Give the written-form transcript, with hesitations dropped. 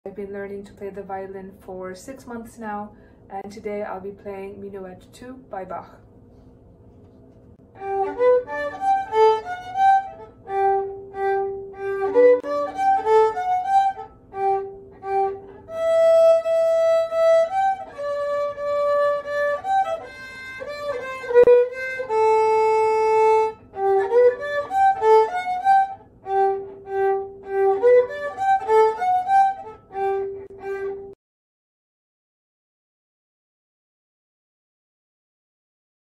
I've been learning to play the violin for 6 months now, and today I'll be playing Minuet 2 by Bach.